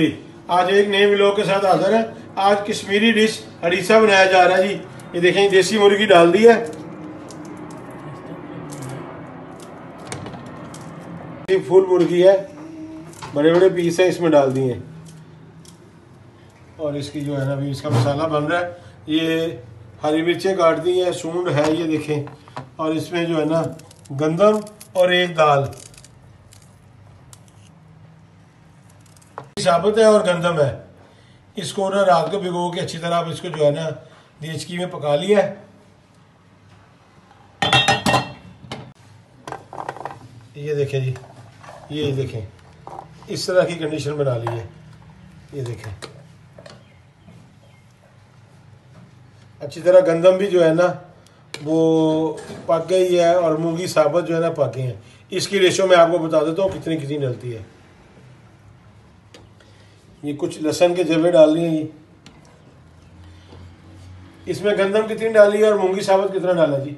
आज एक नए व्लॉग के साथ हाजिर है। आज कश्मीरी डिश हरीसा बनाया जा रहा है जी। ये देखें, देसी मुर्गी डाल दी है, फुल मुर्गी है, बड़े बड़े पीस हैं, इसमें डाल दिए हैं। और इसकी जो है ना अभी इसका मसाला बन रहा है। ये हरी मिर्चें काट दी हैं, सूंड है ये देखें, और इसमें जो है ना गंदम और एक दाल साबुत है और गंदम है। इसको ना रात को भिगो के अच्छी तरह आप इसको जो है ना देचकी में पका लिया है। ये देखें जी, ये देखें इस तरह की कंडीशन बना ली है। ये देखें अच्छी तरह गंदम भी जो है ना वो पक गई है और मूंगी साबुत जो है ना पक गई है। इसकी रेशो मैं आपको बता देता हूँ कितनी कितनी डलती है। ये कुछ लहसुन के जवे डाल लिए ये। इसमें गंदम कितनी डाली है और मूंगी साबुत कितना डाला जी?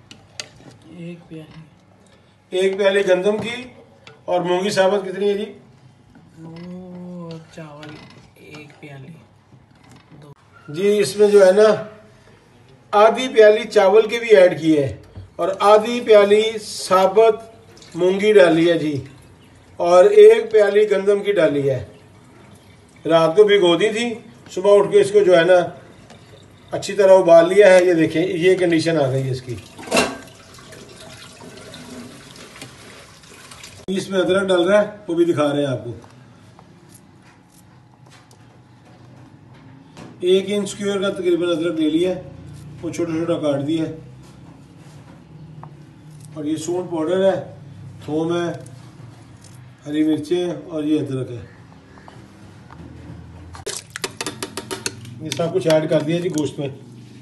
एक प्याली गंदम की। और मूंगी साबुत कितनी है जी? चावल एक प्याली जी। इसमें जो है ना आधी प्याली चावल की भी ऐड की है और आधी प्याली साबुत मूंगी डाली है जी, और एक प्याली गंदम की डाली है। रात को भिगो दी थी, सुबह उठ के इसको जो है ना अच्छी तरह उबाल लिया है। ये देखें ये कंडीशन आ गई है इसकी। इसमें अदरक डल रहा है, वो भी दिखा रहे हैं आपको। 1 इंच स्क्वायर का तकरीबन अदरक ले लिया है, वो छोटा छोटा काट दिया है। और ये सूंड पाउडर है, थोम है, हरी मिर्चें और ये अदरक है। ये सब कुछ ऐड कर दिया जी गोश्त में।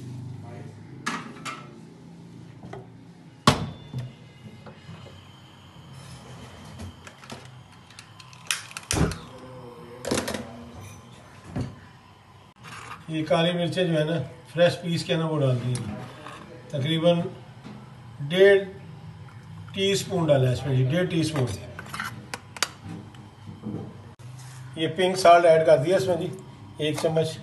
ये काली मिर्चें जो है ना फ्रेश पीस के ना वो डाल दी, तकरीबन 1.5 टीस्पून डाला है इसमें जी, 1.5 टीस्पून। ये पिंक साल्ट ऐड कर दिया इसमें जी, 1 चम्मच।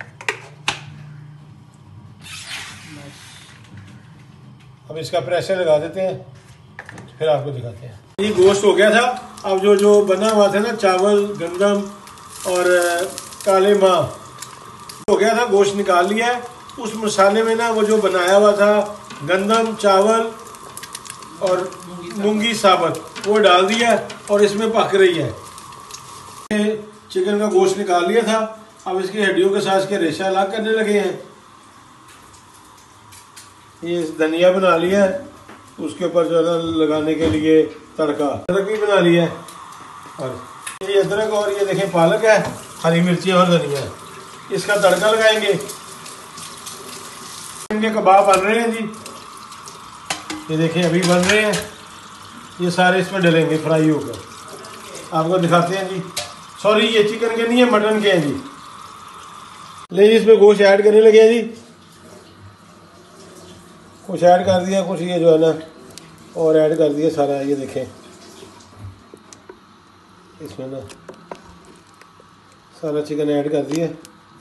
अब इसका प्रेशर लगा देते हैं, फिर आपको दिखाते हैं। ये गोश्त हो गया था। अब जो बना हुआ था ना चावल गंदम और काले माँ हो गया था, गोश्त निकाल लिया है। उस मसाले में ना वो जो बनाया हुआ था गंदम चावल और मूंगी साबुत वो डाल दिया और इसमें पक रही है। चिकन का गोश्त निकाल लिया था, अब इसकी हड्डियों के साथ इसके रेशा अलग करने लगे हैं। ये धनिया बना लिया है, उसके ऊपर जो है लगाने के लिए तड़का। अदरक भी बना लिया है, और ये अदरक और ये देखें पालक है, हरी मिर्ची और धनिया। इसका तड़का लगाएंगे। इनके कबाब बन रहे हैं जी, ये देखें अभी बन रहे हैं। ये सारे इसमें डलेंगे फ्राई होकर, आपको दिखाते हैं जी। सॉरी ये चिकन के नहीं है, मटन के हैं जी। ले इसमें गोश्त ऐड करने लगे हैं जी, कुछ ऐड कर दिया, कुछ ये जो है ना और ऐड कर दिया सारा। ये देखें इसमें ना सारा चिकन ऐड कर दिया।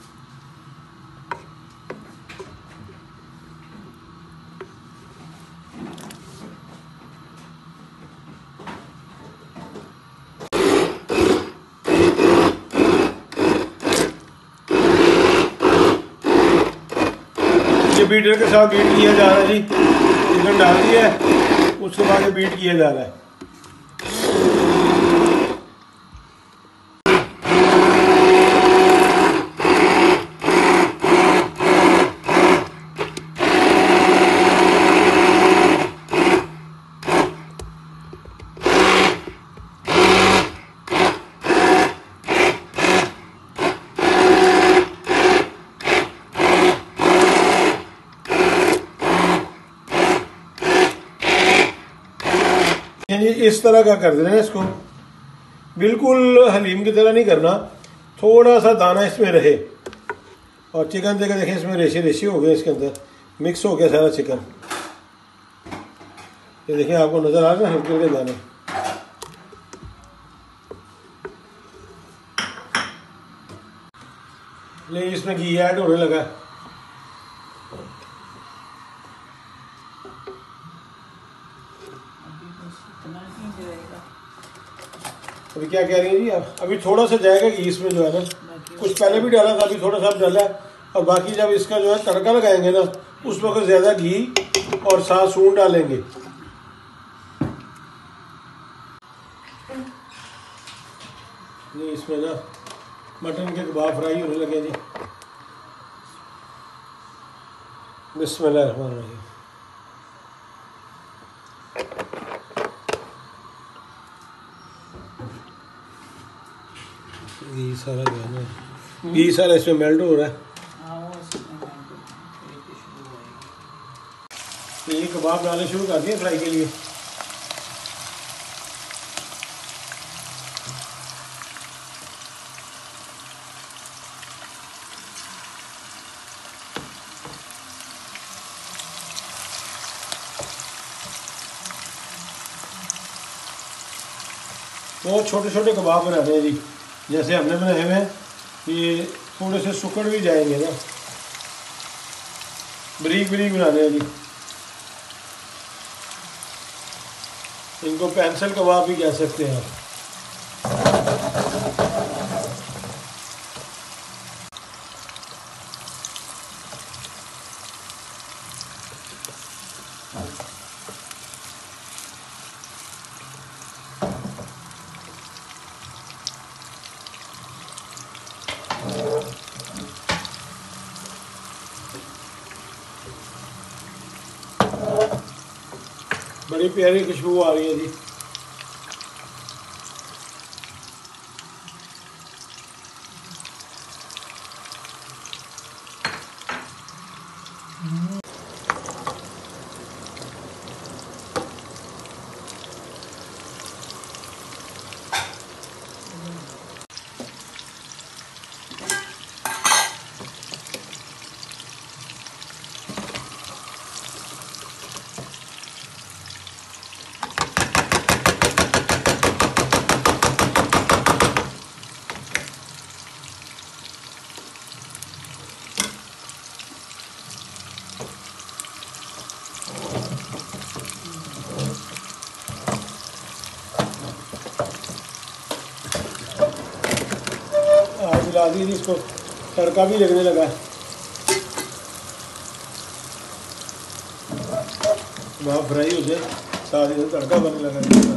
बीटर के साथ बीट किया जा रहा है जी। चिकन डाल दिया है, उसके बाद ये बीट किया जा रहा है। इस तरह का कर देना है इसको, बिल्कुल हलीम की तरह नहीं करना, थोड़ा सा दाना इसमें रहे। और चिकन देखें इसमें रेशे रेशे हो गए, इसके अंदर मिक्स हो गया सारा चिकन। ये देखिए आपको नजर आ रहा है हल्के हल्के दाने। ले इसमें घी ऐड होने लगा। अभी क्या कह रही हैं जी आप? अभी थोड़ा सा जाएगा घी इसमें जो है ना, कुछ पहले भी डाला था, अभी थोड़ा सा डाला है। और बाकी जब इसका जो है तड़का लगाएंगे ना, उस वक्त ज़्यादा घी और साथ सूंड डालेंगे। नहीं इसमें ना मटन के कबाब फ्राई होने लगे जी। बिस्मिल्लाहिर्रहमानिर्रहीम। घी सारा जो है ना, घी सारा इसमें मेल्ट हो रहा है। तो ये कबाब डालने शुरू कर दिए फ्राई के लिए। बहुत छोटे छोटे कबाब बनाने हैं जी, जैसे हमने बनाए हुए हैं। ये थोड़े से सुकड़ भी जाएंगे ना, बारीक बारीक बनाने हैं जी। इनको पेंसिल कबाब भी कह सकते हैं आप। बड़ी प्यारी खुशबू आ रही है जी। मिला दी थी, इसको तड़का भी लगने लगा है। वहाँ फ्राई हो जाए, साथ ही तड़का बनने लगा।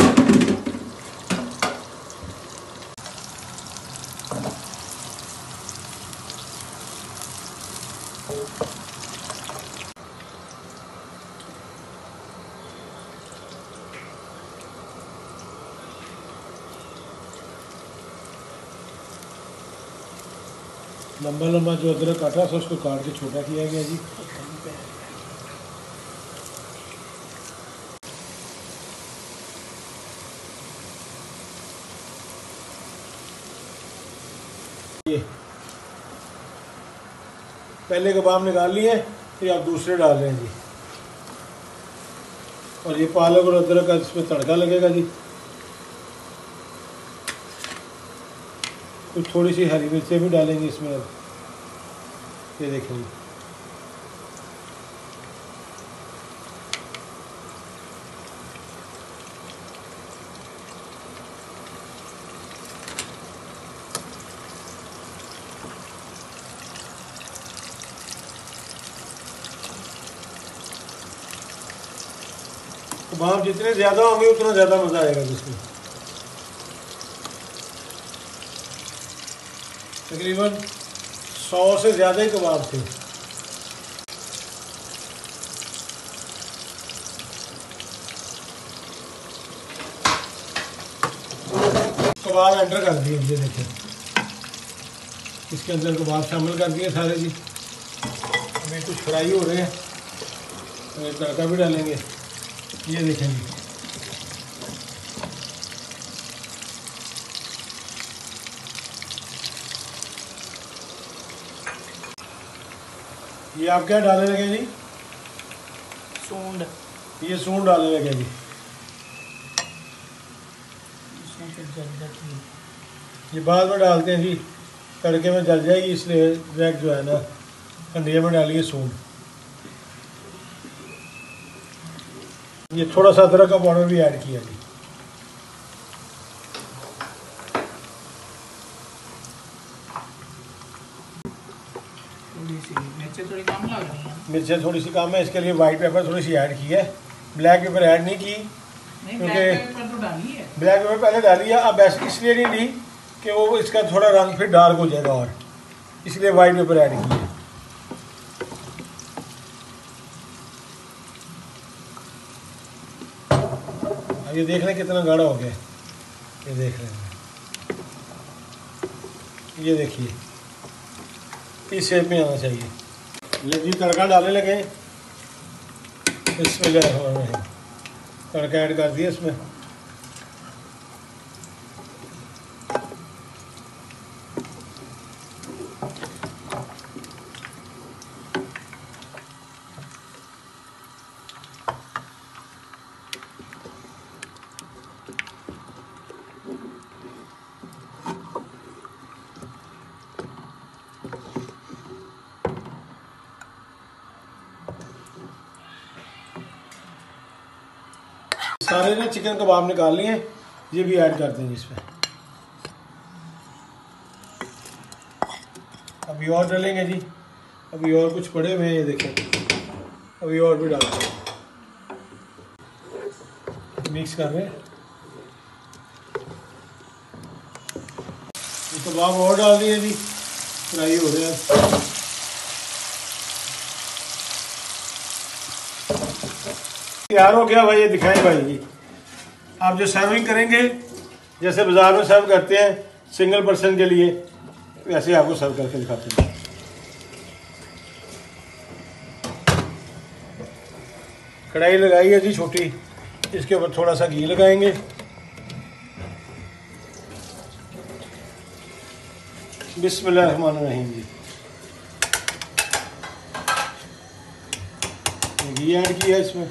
लंबा लंबा जो अदरक काटा था उसको काट के छोटा किया गया जी। ये पहले कबाब निकाल लिए, फिर आप दूसरे डाल रहे हैं जी। और ये पालक और अदरक का इसमें तड़का लगेगा जी। कुछ थोड़ी सी हरी मिर्चें भी डालेंगे इसमें। ये देखेंगे, कबाब जितने ज़्यादा होंगे उतना ज़्यादा मज़ा आएगा जिसमें। तकरीबन 100 से ज़्यादा ही कबाब थे। कबाब एंटर कर दिए, ये देखें, इसके अंदर कबाब शामिल कर दिए सारे जी। हमें कुछ फ्राई हो रहे हैं, तड़का भी डालेंगे। ये देखेंगे, ये आप क्या डालने लगे जी? सूंड। ये सूंड डालने लगे जी। ये बाद में डालते हैं जी, तड़के में जल जाएगी, इसलिए डायरेक्ट जो है ना हंडिया में डालिए सूंड। ये थोड़ा सा अदरक का पाउडर भी ऐड किया जी। मिर्चें थोड़ी कम लग रही हैं। मिर्चें थोड़ी सी कम है, इसके लिए वाइट पेपर थोड़ी सी ऐड की है, ब्लैक पेपर ऐड नहीं की। नहीं, क्योंकि ब्लैक पेपर तो डाली है। ब्लैक पेपर पहले डाली है, अब ऐसे इसलिए नहीं दी कि वो इसका थोड़ा रंग फिर डार्क हो जाएगा, और इसलिए वाइट पेपर ऐड की है। अब ये देख लें कितना गाढ़ा हो गया, ये देख रहे हैं, ये देखिए इस शेप में आना चाहिए। ले जी तड़का डालने लगे, इसमें तड़का ऐड कर दिया इसमें। सारे ना चिकन कबाब निकाल लिए, ये भी ऐड कर देंगे इसमें। अभी और डालेंगे जी, अभी और कुछ पड़े हुए हैं, ये देखें, अभी और भी डालते हैं, मिक्स कर रहे हैं। ये कबाब और डाल दिए जी, फ्राई हो रहे हैं। तैयार हो गया भाई, ये दिखाएं भाई जी। आप जो सर्विंग करेंगे, जैसे बाजार में सर्व करते हैं सिंगल पर्सन के लिए, वैसे आपको सर्व करके दिखाते हैं। कढ़ाई लगाई है जी छोटी, इसके ऊपर थोड़ा सा घी लगाएंगे। बिस्मिल्लाहिर्रहमानिर्रहीम जी, घी ऐड किया इसमें,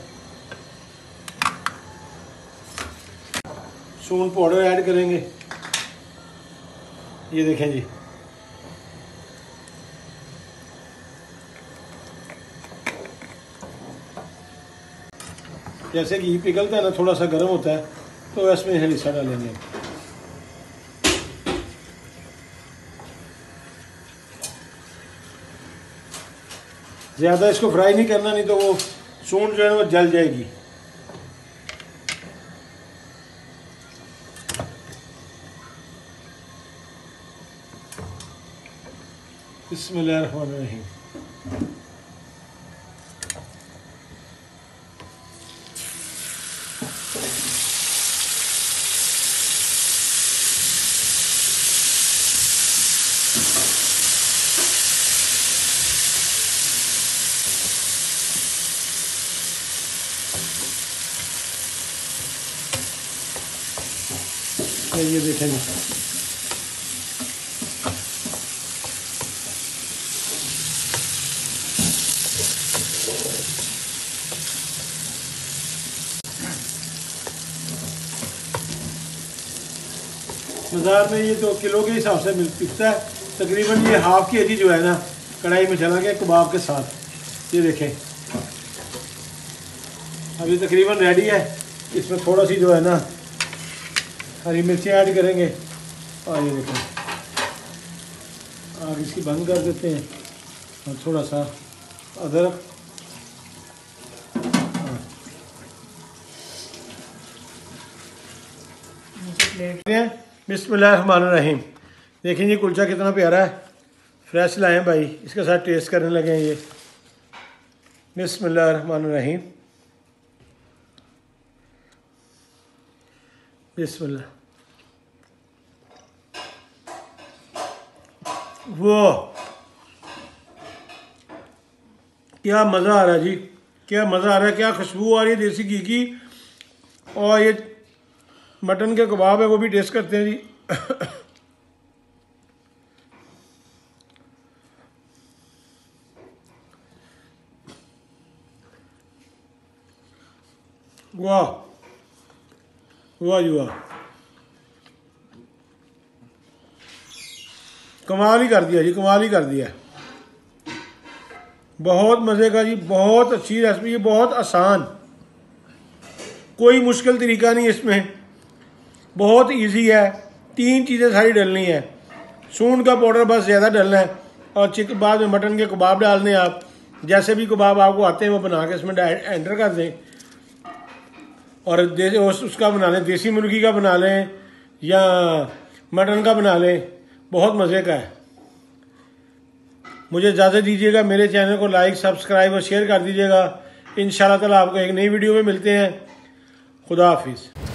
सूंड पाउडर ऐड करेंगे, ये देखें जी। जैसे घी पिघलता है ना, थोड़ा सा गर्म होता है, तो इसमें हिस्सा डालेंगे। ज़्यादा इसको फ्राई नहीं करना, नहीं तो वो सूंड जो है वो जल जाएगी। बिस्मिल्लाहिर्रहमानिर्रहीम। ये देखेंगे, बाजार में ये तो किलो के हिसाब से बिकता है, तकरीबन ये हाफ के जी जो है ना कढ़ाई में चला गया कबाब के साथ। ये देखें, अभी तकरीबन रेडी है। इसमें थोड़ा सी जो है ना हरी मिर्ची ऐड करेंगे, और ये देखें, आग इसकी बंद कर देते हैं, और थोड़ा सा अदरक, बिस्मिल्लाहिर्रहमानिर्रहीम। देखें जी कुलचा कितना प्यारा है, फ्रेश लाए हैं भाई, इसके साथ टेस्ट करने लगे हैं ये। बिस्मिल्लाहिर्रहमानिर्रहीम, बिस्मिल्लाह। वो क्या मज़ा आ रहा है जी, क्या मज़ा आ रहा है, क्या खुशबू आ रही है देसी घी की। और ये मटन के कबाब है, वो भी टेस्ट करते हैं जी। वाह वाह जी वाह, कमाल ही कर दिया जी, कमाल ही कर दिया। बहुत मज़े का जी, बहुत अच्छी रेसिपी, बहुत आसान, कोई मुश्किल तरीका नहीं इसमें, बहुत इजी है। 3 चीज़ें सारी डलनी है। सूंड का पाउडर बस ज़्यादा डलना है, और चिकन बाद में मटन के कबाब डालने, आप जैसे भी कबाब आपको आते हैं वो बना के इसमें एंटर कर दें। और उसका बना लें, देसी मुर्गी का बना लें या मटन का बना लें, बहुत मज़े का है। मुझे इजाज़त दीजिएगा, मेरे चैनल को लाइक, सब्सक्राइब और शेयर कर दीजिएगा। इंशाल्लाह ताला आपको एक नई वीडियो में मिलते हैं। खुदा हाफिज़।